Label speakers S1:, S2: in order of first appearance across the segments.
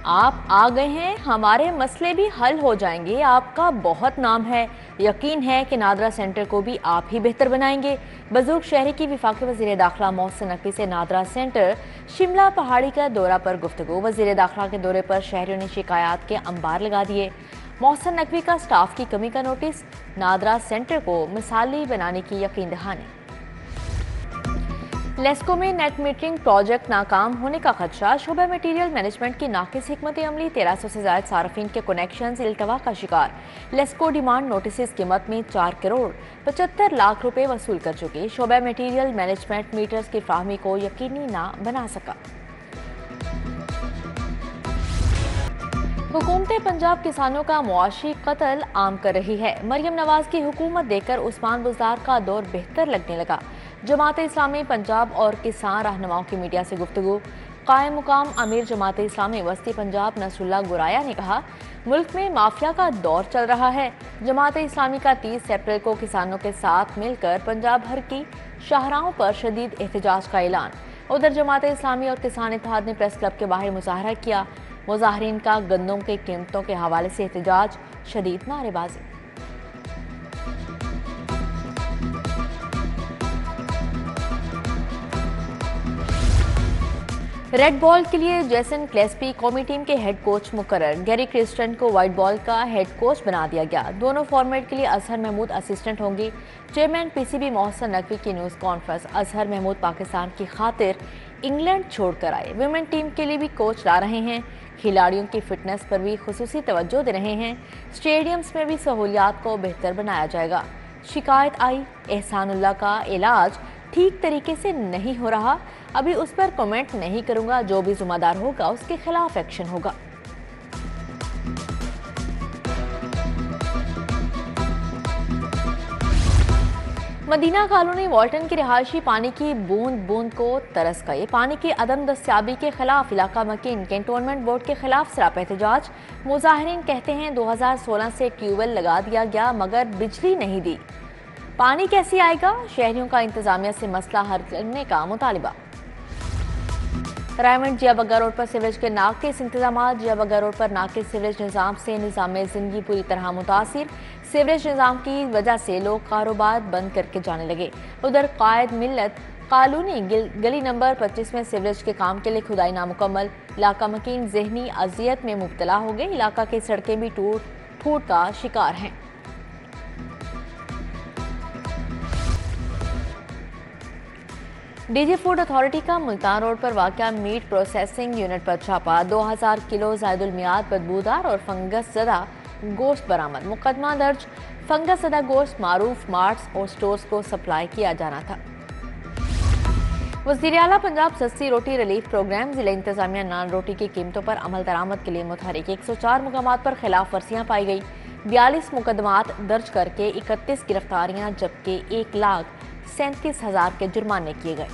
S1: आप आ गए हैं, हमारे मसले भी हल हो जाएंगे। आपका बहुत नाम है, यकीन है कि नादरा सेंटर को भी आप ही बेहतर बनाएंगे। बुजुर्ग शहरी की वफाकी वज़ीर दाखिला मोहसिन नकवी से नादरा सेंटर शिमला पहाड़ी का दौरा पर गुफ्तगू। वज़ीर दाखिला के दौरे पर शहरियों ने शिकायत के अंबार लगा दिए। मोहसिन नकवी का स्टाफ की कमी का नोटिस, नादरा सेंटर को मिसाली बनाने की यकीन दहानी। लेस्को में नेट मीटरिंग प्रोजेक्ट नाकाम होने का खदशा, शोबा मटीरियल मैनेजमेंट की नाकिस हिकमत अमली, 1300 से ज्यादा सार्फिन के कनेक्शन इल्तवा का शिकार। लेस्को डिमांड नोटिस कीमत में 4 करोड़ 75 लाख रुपए वसूल कर चुकी। शोबा मटीरियल मैनेजमेंट मीटर्स की फ्राहमी को यकीनी ना बना सका। हुकूमत पंजाब किसानों का मुआशी कत्ल आम कर रही है। मरियम नवाज की हुकूमत देकर उस्मान बुज़दार का दौर बेहतर लगने लगा। जमात इस्लामी पंजाब और किसान रहनुमाओं की मीडिया से गुफ्तगू। कायम मुकाम अमीर जमात इस्लामी वस्ती पंजाब नसरुल्लाह गुराया ने कहा, मुल्क में माफिया का दौर चल रहा है। जमात इस्लामी का 30 अप्रैल को किसानों के साथ मिलकर पंजाब भर की शाहराहों पर शदीद एहतजाज का ऐलान। उधर जमात इस्लामी और किसान इत्तेहाद ने प्रेस क्लब के बाहर मुजाहरा किया। मुजाहरीन का गंदम के कीमतों के हवाले से एहतजाज, शदीद नारेबाजी। रेड बॉल के लिए जेसन क्लेस्पी कौमी टीम के हेड कोच मुकर्रर। गैरी क्रिस्टन को व्हाइट बॉल का हेड कोच बना दिया गया। दोनों फॉर्मेट के लिए अजहर महमूद असिस्टेंट होंगे। चेयरमैन पीसीबी मोहसिन नकवी की न्यूज़ कॉन्फ्रेंस। अजहर महमूद पाकिस्तान की खातिर इंग्लैंड छोड़कर आए। विमेन टीम के लिए भी कोच ला रहे हैं। खिलाड़ियों की फिटनेस पर भी खुसूसी तवज्जो दे रहे हैं। स्टेडियम्स में भी सहूलियात को बेहतर बनाया जाएगा। शिकायत आई, एहसानुल्लाह का इलाज ठीक तरीके से नहीं हो रहा, अभी उस पर कमेंट नहीं करूंगा। जो भी जिम्मेदार होगा उसके खिलाफ एक्शन होगा। मदीना कॉलोनी वाल्टन की रिहायशी पानी की बूंद बूंद को तरस गए। पानी की अदम दस्तियाबी के खिलाफ इलाका मकीन कैंटोनमेंट बोर्ड के खिलाफ सरापा एहतजाज। मुजाहिरीन कहते हैं 2016 से ट्यूबवेल लगा दिया गया मगर बिजली नहीं दी। पानी कैसे आएगा? शहरियों का इंतजामिया से मसला हल करने का मुतालिबा। रायमंड जिया बग्गा रोड पर सीवरेज के नाकिस इंतजाम। जिया बग्गा रोड पर नाकिस सीवरेज निज़ाम से निज़ाम जिंदगी पूरी तरह मुतासिर। सीवरेज निज़ाम की वजह से लोग कारोबार बंद करके जाने लगे। उधर कायद मिल्लत कॉलोनी गली नंबर 25 में सीवरेज के काम के लिए खुदाई नामुकम्मल। इलाका मकीन जहनी अजियत में मुब्तला हो गए। इलाका की सड़कें भी टूट फूट का शिकार हैं। डीजी फूड अथॉरिटी का मुल्तान रोड पर वाक़या मीट प्रोसेसिंग यूनिट पर छापा। 2000 किलो ज़ायदुल मियाद बदबूदार और फंगस ज़दा गोश्त बरामद। मुकदमा दर्ज। फंगस ज़दा गोश्त मारूफ मार्ट्स और स्टोर्स को सप्लाई किया जाना था। वज़ीर आला पंजाब सस्ती रोटी रिलीफ प्रोग्राम। जिला इंतजामिया नान रोटी की कीमतों पर अमल दरामद के लिए मुतहरिक। 104 मुकामात पर खिलाफ वर्जियाँ पाई गई। 42 मुकदमात दर्ज करके 31 गिरफ्तारियाँ जबकि 1,37,000 के जुर्माने किए गए।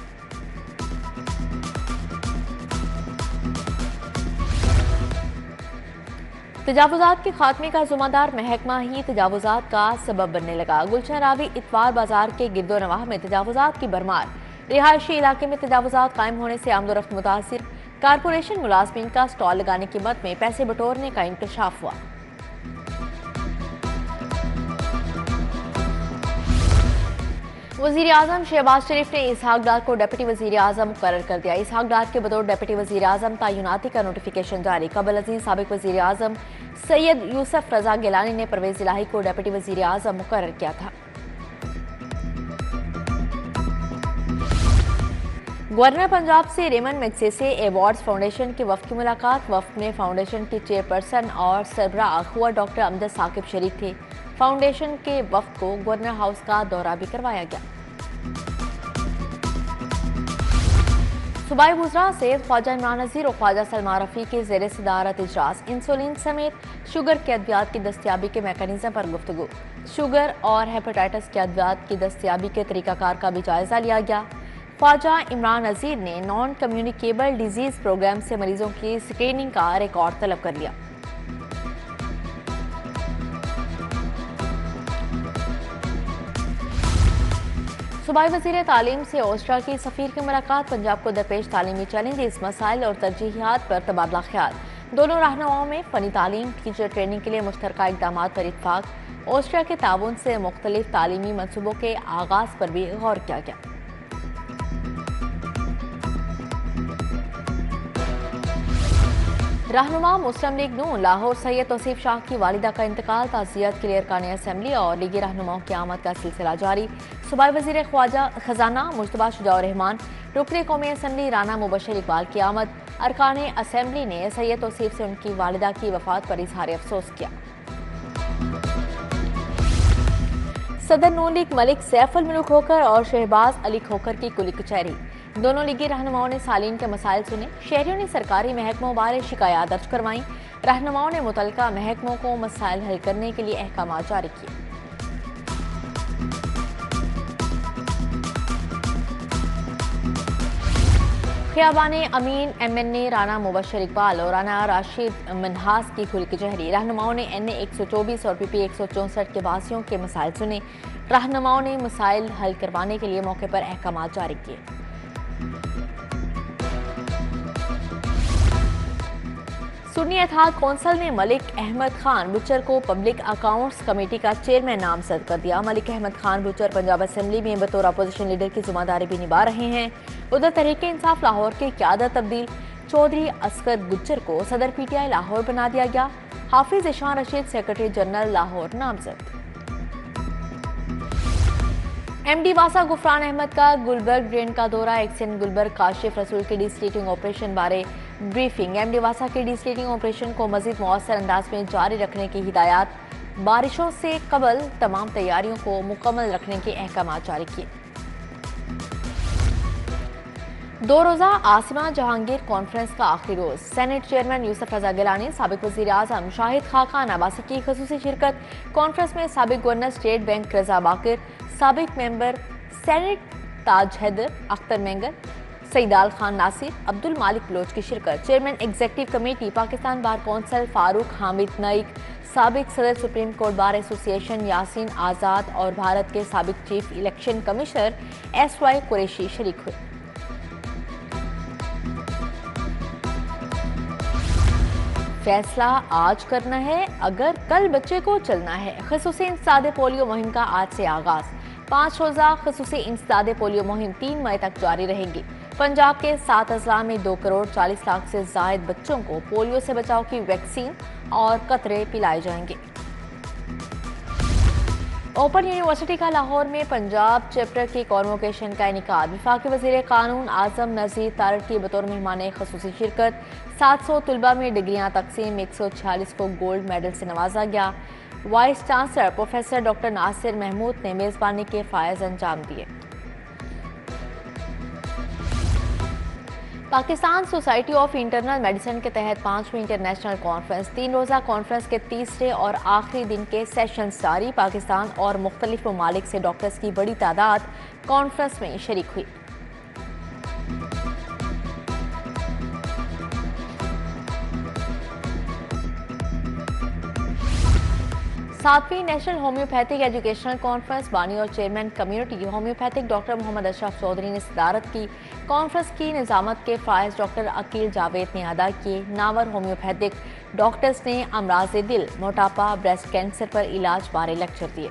S1: तजावुजात के खात्मे का जिम्मेदार महकमा ही तजावुजात का सबब बनने लगा। गुलशन रावी इतवार बाजार के गिरदोनवाह में तजावुजात की भरमार। रिहायशी इलाके में तजावुजात कायम होने से आमदोरफ्त मुतासिर। कारपोरेशन मुलाजमीन का स्टॉल लगाने की मद में पैसे बटोरने का इंकशाफ हुआ। वज़ीर आज़म शहबाज शरीफ ने इसहाक डार को डिप्टी वज़ीर आज़म मुकर्रर कर दिया। इसहाक डार के बतौर डिप्टी वज़ीर आज़म तैनाती का नोटिफिकेशन जारी। कबल अज़ीम साबिक वज़ीर आज़म सैयद यूसुफ रज़ा गिलानी ने परवेज़ इलाही को डिप्टी वज़ीर आज़म मुकर्रर किया था। गवर्नर पंजाब से रेमन मैग्सेसे अवार्ड्स फाउंडेशन के वफ़द की मुलाकात। वफ़द में फाउंडेशन की चेयरपर्सन और सरबराह अखुआ डॉक्टर अमजद साकिब शरीक थे। फाउंडेशन के वफ़द को गवर्नर हाउस का दौरा भी करवाया गया। सूबाई वुज़रा से ख्वाजा इमरान नज़ीर और ख्वाजा सलमान रफ़ी के ज़ेर सदारत इजलास। इंसुलिन समेत शुगर के अद्वियात की दस्तियाबी के मैकेनिज्म पर गुफ्तगू। शुगर और हेपेटाइटिस के अद्वियात की दस्तियाबी के तरीकाकार का भी जायजा लिया गया। ख्वाजा इमरान नज़ीर ने नॉन कम्युनिकेबल डिजीज़ प्रोग्राम से मरीजों की स्क्रीनिंग का रिकॉर्ड तलब कर लिया। सूबाई वज़ीर तालीम से ऑस्ट्रिया की सफ़ीर की मुलाकात। पंजाब को दरपेश तालीमी चैलेंजेस, मसाइल और तरजीहात पर तबादला ख्याल। दोनों रहनुमाओं में फनी तालीम, टीचर ट्रेनिंग के लिए मुश्तरका इकदाम पर इत्फाक। ऑस्ट्रिया के ताउन से मुख्तलिफ तालीमी मनसूबों के आगाज पर भी गौर किया गया। रहनुमा मुस्लिम लीग नून लाहौर सैयद तौसीफ शाह की वालिदा का इंतकाल, ताज़ियत के लिए अरकान असम्बली और लीगी रहनुमाओं की आमद का सिलसिला जारी। सूबाई वज़ीर खजाना मुश्तबा शुजाउर रहमान, रुकने कौमी असम्बली राना मुबशर इकबाल की आमद। अरकान असम्बली ने सैयद तौसीफ से उनकी वालिदा की वफात पर इजहार अफसोस किया। सदर नून लीग मलिक सैफुल मुल्क खोखर और शहबाज अली खोखर की कुली कचहरी। दोनों लीगी रहनुमाओं ने सालीन के मसाइल सुने। शहरियों ने सरकारी महकमों बारे शिकायत दर्ज करवाई। रहनुमाओं ने मुतलका महकमों को मसाइल हल करने के लिए अहकाम जारी किए। ख़ियाबाने अमीन MNA राना मुबशर इकबाल और राना राशिद मनहास की खुली कचहरी। रहनुमाओं ने NA 124 और PP 164 के वासियों के मसाइल सुने। रहनुमाओं ने मसाइल हल करवाने के लिए मौके पर अहकाम जारी किए। सुन्नी इत्तेहाद कौंसिल ने मलिक अहमद खान बुचर को पब्लिक अकाउंट्स कमेटी का चेयरमैन नामजद कर दिया। मलिक अहमद खान बुचर पंजाब असम्बली में बतौर अपोजिशन लीडर की जिम्मेदारी भी निभा रहे हैं। उधर तहरीक इंसाफ लाहौर की क़यादत तब्दील, चौधरी असगर गुज्जर को सदर PTI लाहौर बना दिया गया। हाफिज ईशान रशीद सेक्रेटरी जनरल लाहौर नामजद। MD वासा गुफरान अहमद का गुलबर्ग ड्रेन का दौरा। एक्सेंट गुलबर्ग काशिफ रसूल के डिसलेटिंग ऑपरेशन बारे ब्रीफिंग। MD वासा के डिसलेटिंग ऑपरेशन को मजीद मौसर अंदाज में जारी रखने की हिदायत। बारिशों से कबल तमाम तैयारियों को मुकम्मल रखने के अहकाम जारी किए। 2 रोज़ा आसिमा जहांगीर कॉन्फ्रेंस का आखिरी रोज। सेनेट चेयरमैन यूसुफ रजा गिलानी, साबिक वज़ीर आज़म शाहिद खाकान अब्बासी की ख़ुसूसी शिरकत। कॉन्फ्रेंस में साबिक governor state bank Raza Baqir, साबिक मेंबर सेनेट ताज हैदर, अख्तर मेंगर, सईदाल खान नासिर, अब्दुल मालिक बलोच की शिरकत। Chairman executive committee Pakistan bar council Farooq Hamid Naik, साबिक सदर supreme court bar association Yasin Azad और भारत के साबिक chief election commissioner SY Qureshi शरीक हुए। फैसला आज करना है अगर कल बच्चे को चलना है। खसूसी इंसदादे पोलियो मुहिम का आज से आगाज। 5 रोज़ा खसूसी इंसदादे पोलियो मुहिम 3 मई तक जारी रहेगी। पंजाब के 7 अजला में 2 करोड़ 40 लाख से जायद बच्चों को पोलियो से बचाव की वैक्सीन और कतरे पिलाए जाएंगे। ओपन यूनिवर्सिटी का लाहौर में पंजाब चैप्टर की कॉन्वोकेशन का इनेकाद। वफाकी वज़ीर कानून आज़म नज़ीर तारड़ की बतौर मेहमान खसूसी शिरकत। 700 तलबा में डिग्रियां तकसीम, 146 को गोल्ड मेडल से नवाजा गया। Vice chancellor professor doctor Nasir Mahmood ने मेज़बानी के फ़ायज़ अंजाम दिए। Pakistan society of internal medicine के तहत 5वीं इंटरनेशनल कॉन्फ्रेंस। 3 रोज़ा कॉन्फ्रेंस के तीसरे और आखिरी दिन के सेशंस जारी। पाकिस्तान और मुख्तलिफ ममालिक से डॉक्टर्स की बड़ी तादाद कॉन्फ्रेंस में शरीक हुई। सातवीं नेशनल होम्योपैथिक एजुकेशनल कॉन्फ्रेंस बानी और chairman community homeopathic doctor Mohammad Ashraf Chaudhry ने सदारत की। कॉन्फ्रेंस की निजामत के फ़ायज़ डॉक्टर अकील जावेद ने अदा किए। नावर होम्योपैथिक डॉक्टर्स ने अमराज दिल, मोटापा, ब्रेस्ट कैंसर पर इलाज बारे लेक्चर दिए।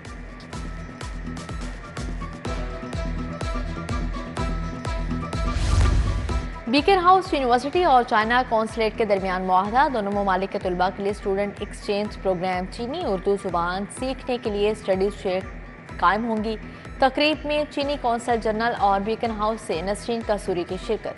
S1: बीकन हाउस यूनिवर्सिटी और चाइना कौंसलेट के दरमियान मुआहदा। दोनों ममालिक के तलबा के लिए स्टूडेंट एक्सचेंज प्रोग्राम, चीनी उर्दू जुबान सीखने के लिए स्टडीज शेयर कायम होंगी। तकरीब में चीनी कौंसल जनरल और बीकन हाउस से नसरीन कसूरी की शिरकत।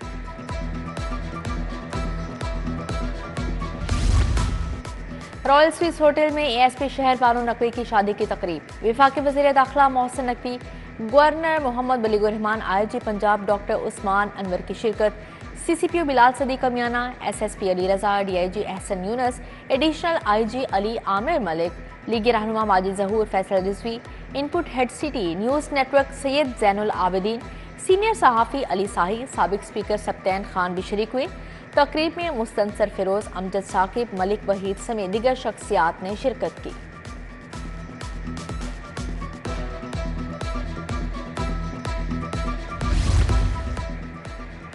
S1: रॉयल स्विस होटल में ASP शहर बानो नकवी की शादी की तकरीब। वफाकी वज़ीर दाखिला Mohsin Naqvi, governor Mohammad Baleeghur Rehman, IG Punjab doctor Usman Anwar की शिरकत। CCPO बिलाल सदीक अमियाना, SSP Ali Raza, DIG Ehsan Younis, additional IG Ali Amir Malik, लीगी रहनुमा Majid Zahoor, Faisal Rizvi, input head city news network Syed Zainul Abideen, senior सहाफ़ी अली साही, साबिक स्पीकर सप्तैन खान भी शरीक हुए। तकरीब में मुस्तनसर फिरोज, अमजद साकिब, मलिक वहीद समेत दीगर शख्सियात ने शिरकत की।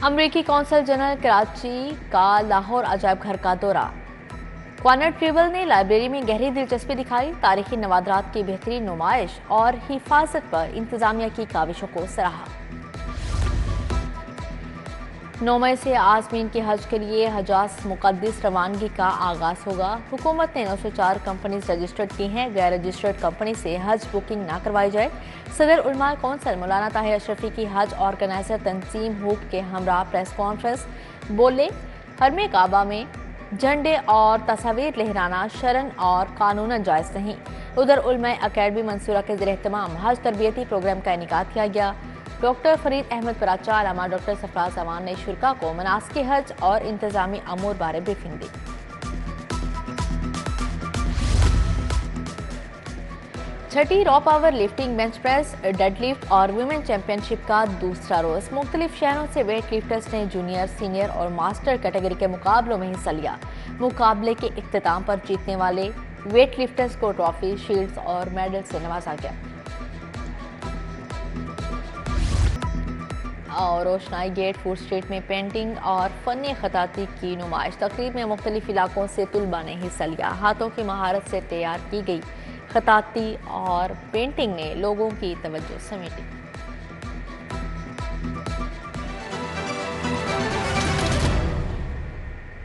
S1: अमरीकी कौंसल जनरल कराची का लाहौर अजायब घर का दौरा। क्वानट ट्रिबल ने लाइब्रेरी में गहरी दिलचस्पी दिखाई, तारीखी नवादरात की बेहतरीन नुमाइश और हिफाजत पर इंतजामिया की काविशों को सराहा। 9 मई से आज़मीन के हज के लिए हजाज मुक़द्दस रवानगी का आगाज होगा। हुकूमत ने 904 कंपनीज रजिस्टर्ड की हैं। गैर रजिस्टर्ड कंपनी से हज बुकिंग ना करवाई जाए। सदर उलमा कौंसिल मौलाना ताहिर अशरफी की हज ऑर्गेनाइजर तंजीम हुक के हमरा प्रेस कॉन्फ्रेंस। बोले, हरमे काबा में झंडे और तस्वीर लहराना शरन और कानूनन जायज़ नहीं। उधर उलमा अकेडमी मंसूरा के ज़ेर एहतमाम हज तरबियती प्रोग्राम का इनेकाद किया गया। डॉक्टर फरीद अहमद पराचा अलामा डॉक्टर सफराज अमान ने शुरा को मनासिक हज और इंतजामी अमूर बारे ब्रीफिंग दी। छठी raw power lifting, bench press, deadlift और वुमेन चैंपियनशिप का दूसरा रोज। मुख्तलिफ शहरों से वेट लिफ्टर्स ने जूनियर, सीनियर और मास्टर कैटेगरी के मुकाबलों में हिस्सा लिया। मुकाबले के इख्तिताम पर जीतने वाले वेट लिफ्टर्स को ट्रॉफी, शील्ड्स और मेडल से नवाजा गया। और रोशनाई गेट फूड स्ट्रीट में पेंटिंग और फनी खताती की नुमाइश। तकरीब में मुख्तलिफ इलाकों से तुलबा ने हिस्सा लिया। हाथों की महारत से तैयार की गई खताती और पेंटिंग ने लोगों की तवज्जो समेटी।